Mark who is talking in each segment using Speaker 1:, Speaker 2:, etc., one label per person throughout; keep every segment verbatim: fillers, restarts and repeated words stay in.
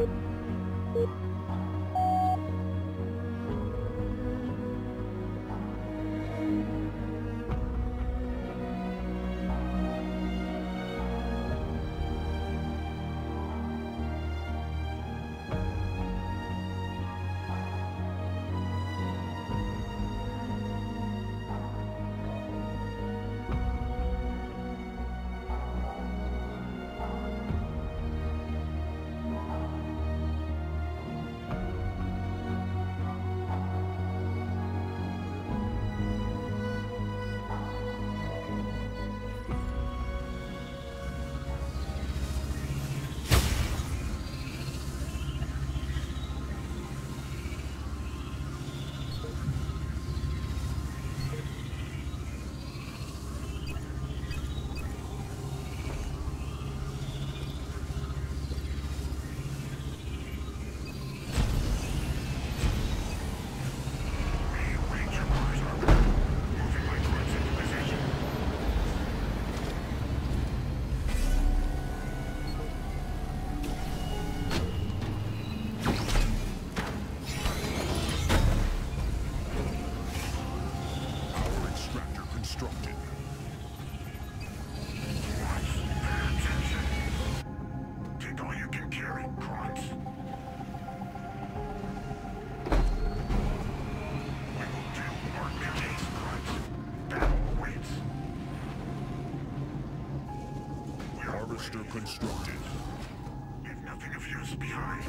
Speaker 1: Harvester constructed.
Speaker 2: Leave nothing of use behind.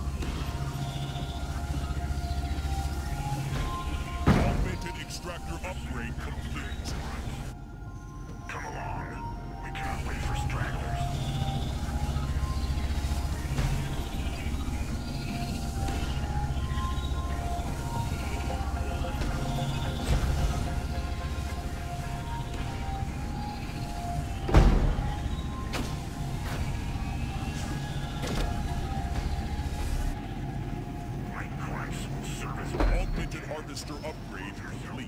Speaker 1: Augmented extractor upgrade complete.
Speaker 2: Come along. We cannot wait for stragglers.
Speaker 1: Augmented harvester upgrade complete.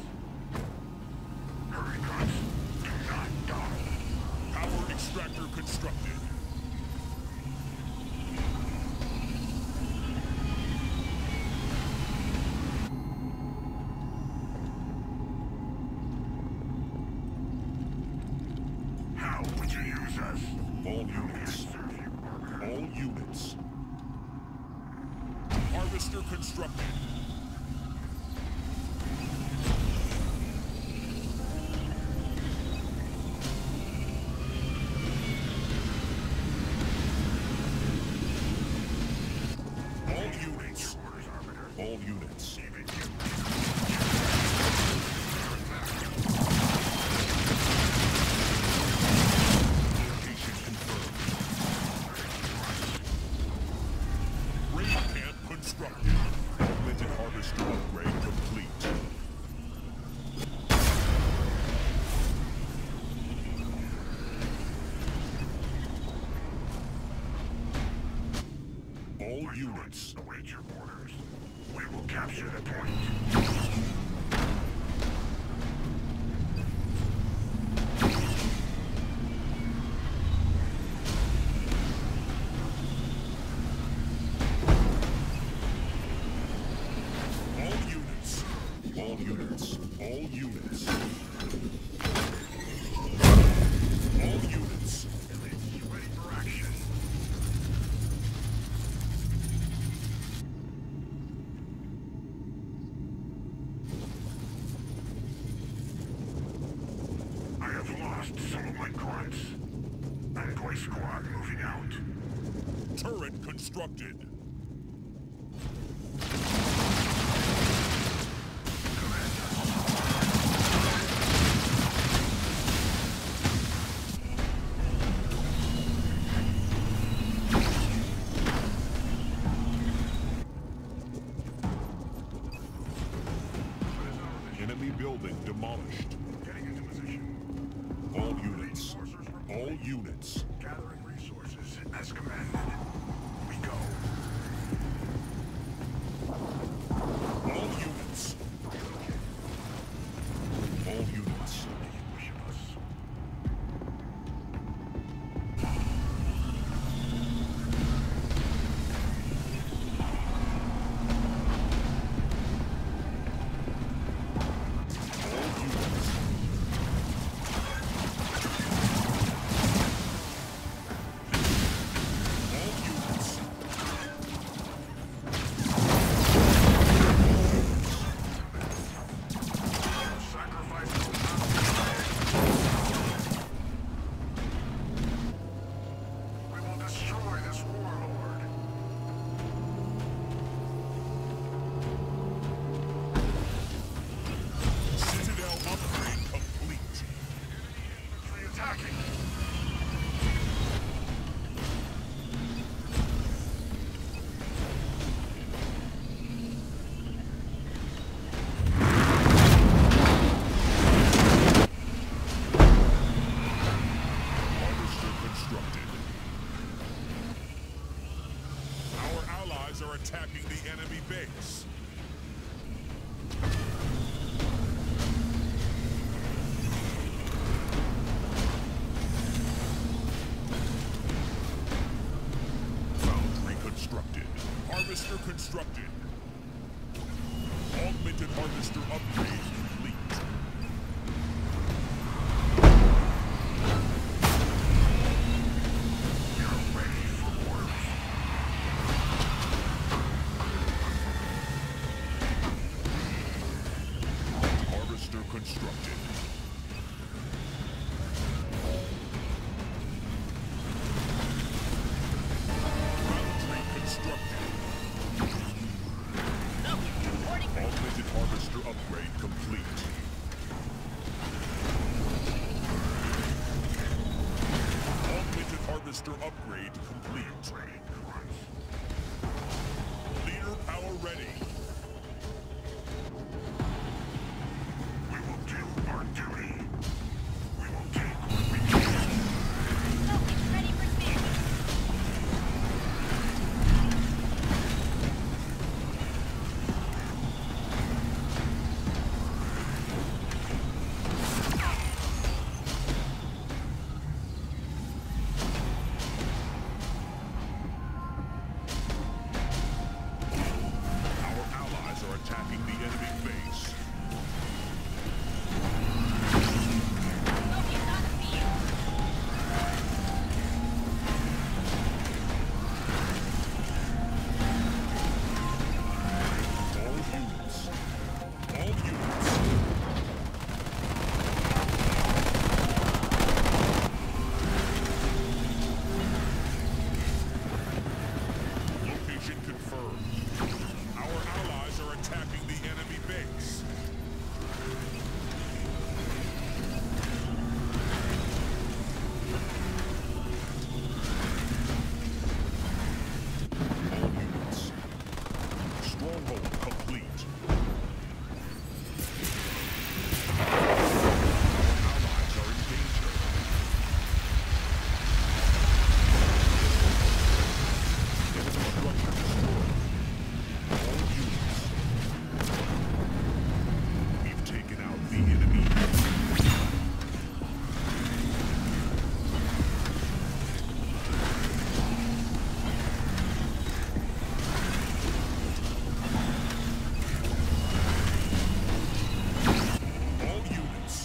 Speaker 2: Hurry, guys. Do not die.
Speaker 1: Power extractor constructed.
Speaker 2: How would you use us?
Speaker 1: All units. All units. Harvester constructed. All units. All units. Location confirmed. Raid camp constructed. Augmented harvester upgrade complete. All units.
Speaker 2: Await your orders. We will capture the point.
Speaker 1: All units. All units. All units. All units.
Speaker 2: Ready for action. I have lost some of my grunts. Envoy squad moving out.
Speaker 1: Turret constructed. Enemy building demolished.
Speaker 2: Getting into position.
Speaker 1: All units. All units.
Speaker 2: Gathering resources as commanded. We go.
Speaker 1: attacking the enemy base. Foundry constructed. Harvester constructed. Augmented harvester upgrade complete. Constructed. Foundry constructed. Augmented harvester upgrade complete. Augmented harvester upgrade complete. Leader power ready. Attacking the enemy base. All units. All units. Location confirmed. Our allies are attacking the enemy base. All units. Stronghold complete. Allies are in danger. Structure destroyed. All units. We've taken out the enemy. All units.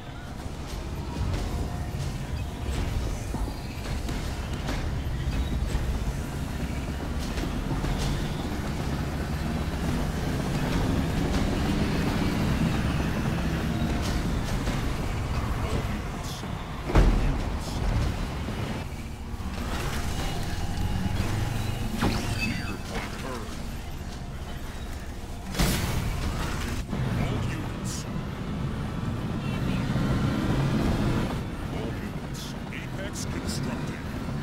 Speaker 1: Constructed.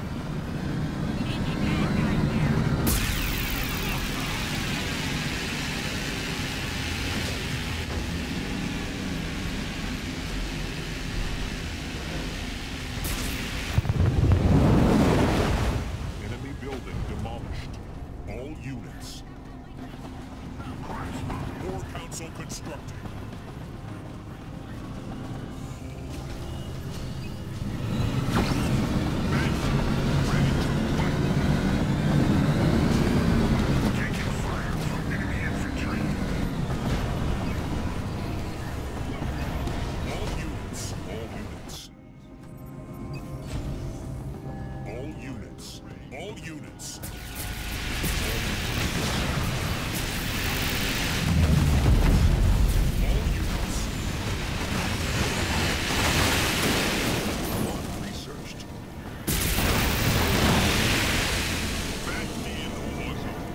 Speaker 1: Enemy building demolished. All units. War Council constructed. All units. All units. Researched. Back in the war zone.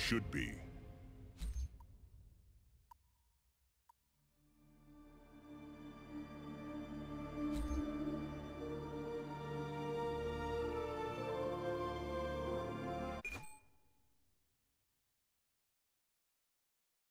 Speaker 1: should be.